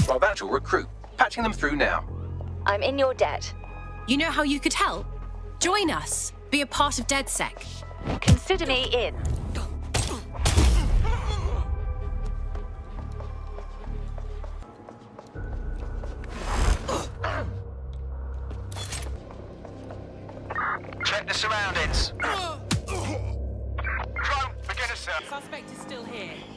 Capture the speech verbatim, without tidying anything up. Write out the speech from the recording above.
Well, that's your recruit. Patching them through now. I'm in your debt. You know how you could help? Join us. Be a part of DedSec. Consider me in. Check the surroundings. Drone, begin a search. Suspect is still here.